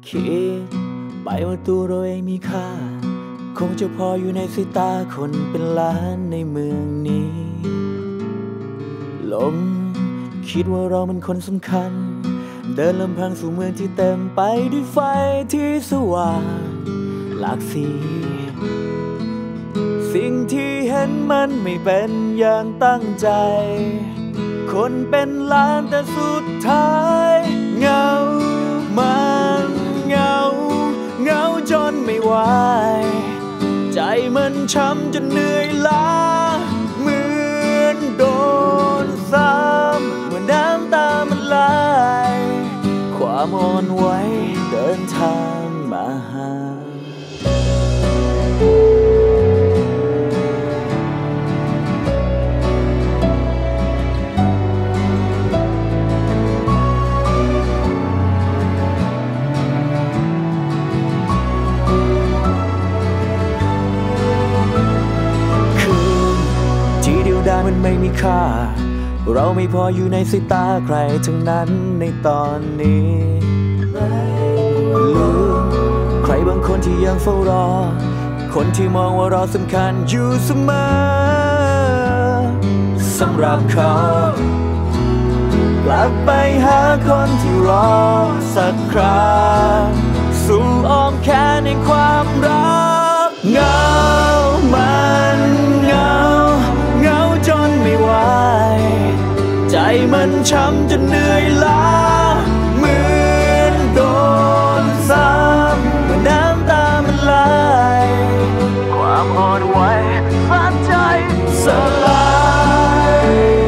คิดไปว่าตัวเราเองมีค่าคงจะพออยู่ในสายตาคนเป็นล้านในเมืองนี้หลงคิดว่าเรามันคนสำคัญเดินลำพังสู่เมืองที่เต็มไปด้วยไฟที่สว่างหลากสีสิ่งที่เห็นมันไม่เป็นอย่างตั้งใจคนเป็นล้านแต่สุดท้ายเหงามันเหงาจนไม่ไหวใจมันช้ำจนเหนื่อยล้าเหมือนโดนซ้ำเมื่อน้ำตามันไหลความอ่อนไหวเดินทางมาหามันไม่มีค่าเราไม่พออยู่ในสายตาใครทั้งนั้นในตอนนี้ลืมใครบางคนที่ยังเฝ้ารอคนที่มองว่าเราสำคัญอยู่เสมอสำหรับเขากลับไปหาคนที่รอสักครั้งสู่อ้อมแขนในความรักเหงามันเหงาจนไม่ไหวใจมันช้ำจนเหนื่อยล้าเหมือนโดนซ้ำเมื่อน้ำตามันไหลความอ่อนไหวฝันใจสลาย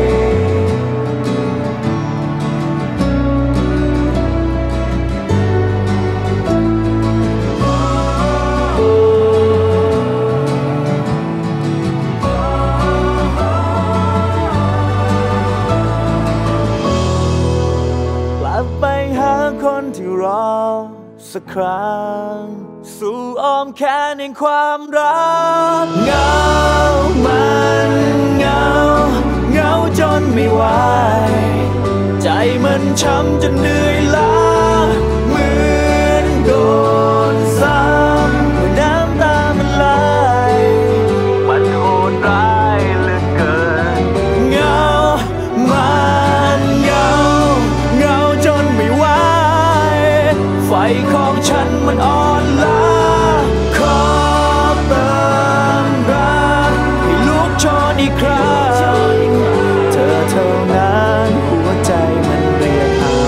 ไปหาคนที่รอสักครั้งสู่อ้อมแขนแห่งความรักเหงามันเหงาจนไม่ไหวใจมันช้ำจนเหนื่อยล้าเหมือนโดนซ้ำเมื่อน้ำตามันไหลมันโหดร้ายเหลือเกินเหงามันเหงาจนไม่ไหวไฟของฉันมันอ่อนล้าขอเติมรักให้ลุกโชนอีกครั้งเธอเท่านั้นหัวใจมันเรียกหา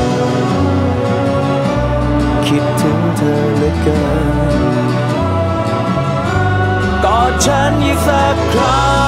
คิดถึงเธอเหลือเกินกอดฉันอีกสักครั้ง